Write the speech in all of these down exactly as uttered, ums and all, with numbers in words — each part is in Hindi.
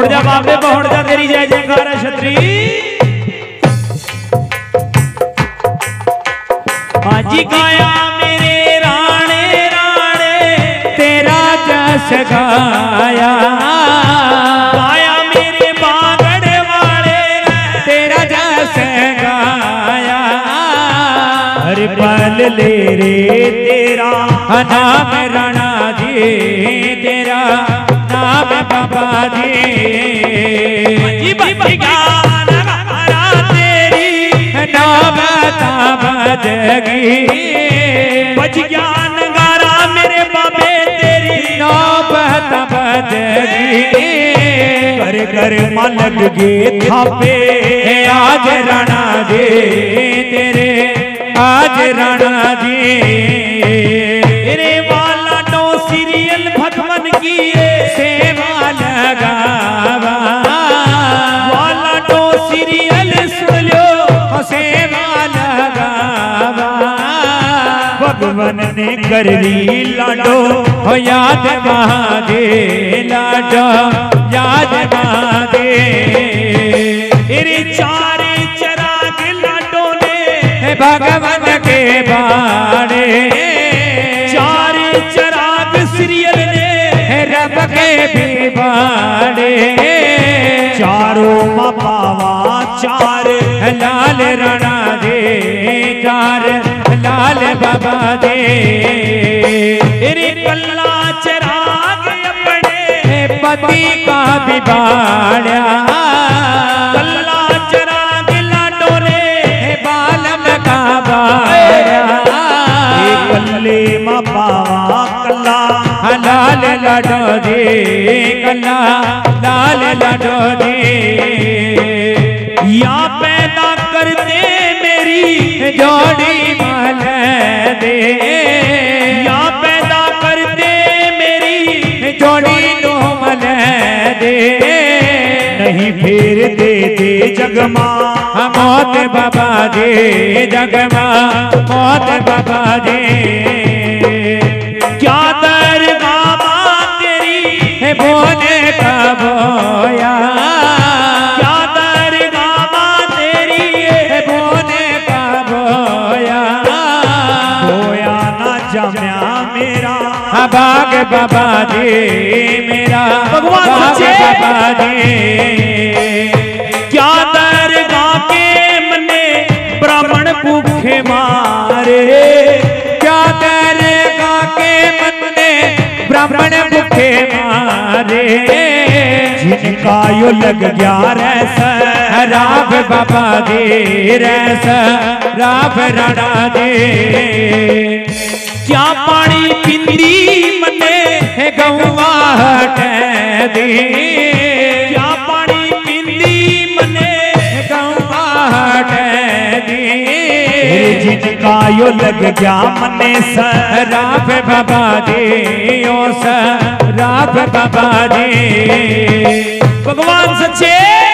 बहुड़ जा बाबे बहुड़ जा तेरी जय जयकार छतरी। हाजी गाया मेरे राणे राणे तेरा जस गाया, गाया मेरे बागड़ वाले तेरा जस गाया। हर पल ले रे तेरा नाम राणा जी, तेरा नाम बाबा जी। ज्ञान गारा तेरी नाम ताब जगी, बज ज्ञान गारा मेरे बाबे तेरी नाम ताब जगी। कर कर मलक गे थापे आज राणा जी तेरे, आज राणा जी। तेरे वाला नो सीरियल भगवान की सेवा लगावा, वाला नो सीरियल सुन लो सेवा लगावा। भगवान ने कर ली लाडो हो याद महादे, लाडो याद महादे। तेरे चारे चराग लाडो ने भगवान के बाड़े, चार चराग सीरियल ने रब के भी बाड़े। चारों माँ बाबा चार लाल राणा दे, चार लाल बाबा दे। तेरे कल्ला चराग अपने पति का भी बाड़ा, कल्ला चराग लाडो ने बालम का बाड़ा। कल्ले माँ बाबा कल्ला लाल लाडो दे, कल्ला लाल लाडो दे। या पैदा करते मेरी जोड़ी माल दे, या पैदा करते मेरी जोड़ी नो मल दे। नहीं फेर दे दे जगमा मौत बाबा दे, जगमा मौत बाबा दे। क्या दरगाह तेरी बोने का बोया, क्या दरगाह तेरी बोने का बोया। बोया ना जम्या मेरा बाग बाबा जी, मेरा भगवान सच्चे बाबा जी। क्या दरगाह के मने ब्राह्मण भूखे मारे, क्या दरगाह के मने ब्राह्मण भूखे मारे। जिनका यो लग गया रैस राव बाबा जी, रैस राव राणा जी। क्या पानी पिंदी मने गौवा हटे दी, क्या पानी पिंदी मने गौवा हटे दी। जिनका यो लग गया मने सराफ बाबा जी, ओ सराफ बाबा जी। भगवान सच्चे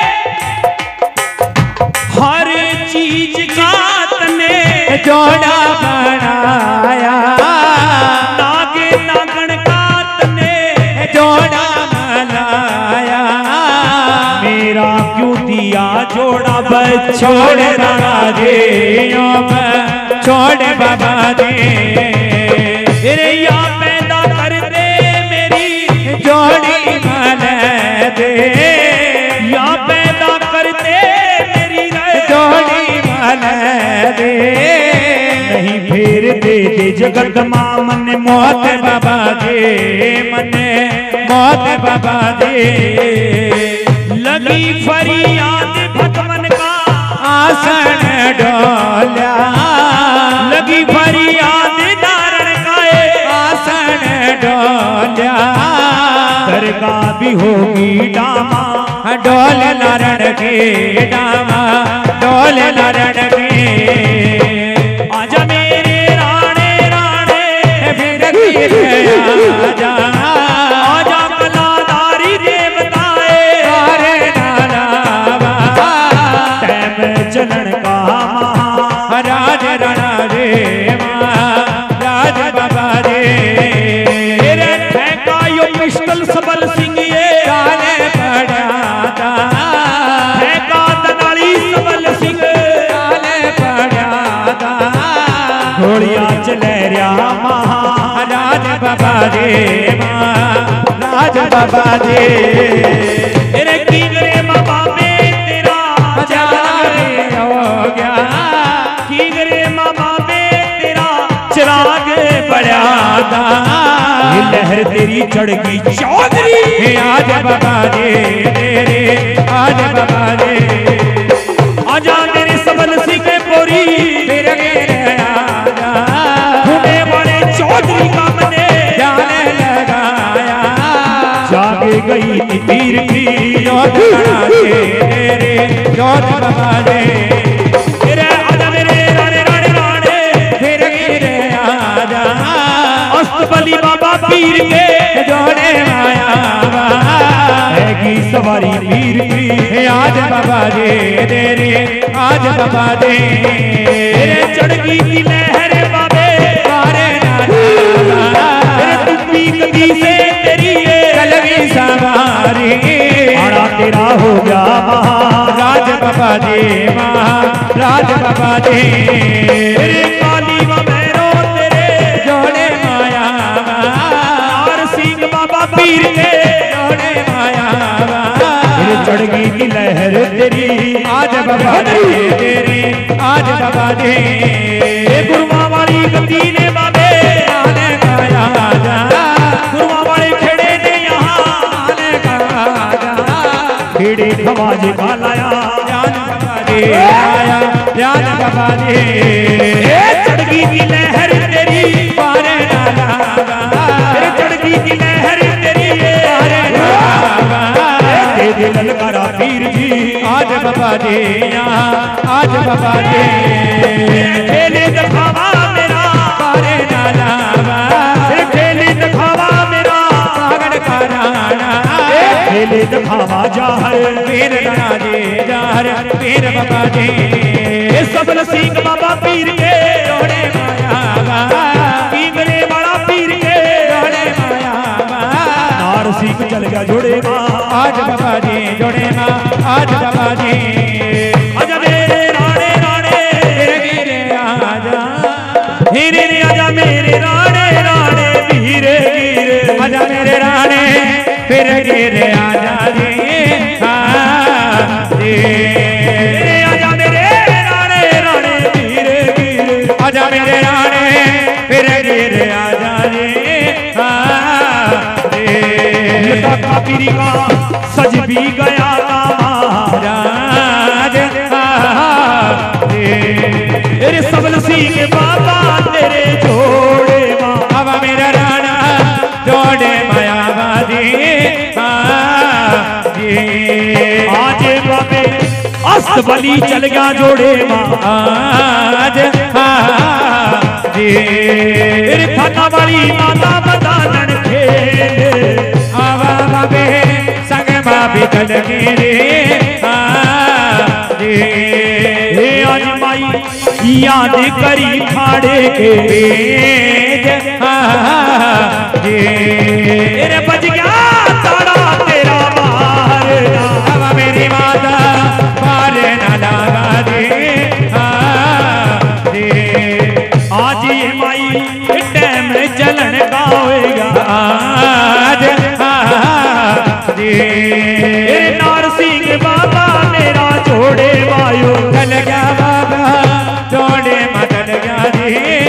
हर चीज का तने जोड़ा बनाया, नागे नागण का तने जोड़ा बनाया। मेरा क्यों दिया जोड़ा बछोड़ राणा जी, छोड़ बाबा जी। तेरे या पैदा कर दे मेरी जोड़ी मन दे, या पैदा कर दे मेरी जोड़ी मन दे। नहीं फिर दे दे जगत माँ मन मौत बाबा जी, मन मौत बाबा जी। लगी फरियाद भगवान का आसन डोल्या, लगी फरियाद नारण का आसन डोल्या। दरगाह भी होगी डामा डोल नारण के, डामा डोल नारण के। आजा मेरे राणे राणे फिर आजा, आजा कलाधारी देवताए हरे नारावा। टैम चलन का महाराज राणा रे, महाराज बाबा रे। तेरे ठेका यो पिस्टल सबल सिंह ये डाले पड़ा जी महाराज बाबा जी तेरे की करे बाबा में तेरा जाग हो गया की करे बाबा में तेरा चिराग बढ़ा दा लहर तेरी चढ़ गई चौधरी आज बाबा जी तेरे आज बाबा जी आजा मेरे सबल सिंह पोरी फिर आजा होने वाले चौधरी का मने जाने लगाया जागे गई तीर की जोत तेरे जोत बाबा दे तेरे आजा मेरे राणे राणे राणे फिर आजा अस्तबली बाबा पीर के जोड़े माया की सवारी पीर की आज बाबा दे तेरे आज बाबा दे तेरे चढ़गी की लहर बाबे मारे नाना तेरे तुप्पी कदी से तेरी कलगी सवारी आड़ा तेरा हो गया राज बाबा दे राज बाबा दे तेरे काली व भैरो तेरे जोड़े माया और सिंह बाबा पीर के जोड़े माया चढ़गी की लहर तेरी आज बाबा दे तेरी आज बाबा दे गुरुआ वाली गद्दी ने बाबे आने का आजा गुरुआ वाले खेड़े ने यहाँ आने का आजा खेड़े खवाज का लाया जान बाबा दे आया जान बाबा दे चढ़गी की लहर तेरी पारे नाला चढ़गी की लहर तेरी पारे नाला ललकारा पीर जी आज बाबा जी आज बाबा जी खेले दिखावा मेरा पारे नाला खेले दिखावा मेरा पागल का राणा खेले दिखावा जाहर पीर राजे जाहर पीर बाबा जी सबल सिंह बाबा पीर के जोड़े माया पीमरे वाला पीर के जोड़े माया नार सिंह चल गया जोड़े आज बाबा जी जोड़े माँ आज बाबा जी आजा मेरे राणे राणे गिरे गिरे आजा गिरे आजा मेरे राणे राणे गिरे गिरे आजा मेरे राणे फिर गिरे आजा जी आजा मेरे राणे राणे गिरे गिरे आजा मेरे राणे फिर गिरे आजा जी पीरी का सज भी गया महाराज तेरे सबल सिंह बाबा तेरे जोड़े बाबा मेरा राणा जोड़े मायावादी आज बाबे अस्तबली चल गया जोड़े आज तेरे थाना वाली माता बदानन खेल आवा बाबे संग बाबे चल गिरे आज माई याद करी खाड़े के तेरे बज गया ताड़ा तेरा मारना आवा मेरी माता मारे ना लगा दे आज ये माई टाइम चलन का होएगा आज नार सिंह बाबा मेरा जोड़े वायु चल गया बाबा जोड़े मदल गया जी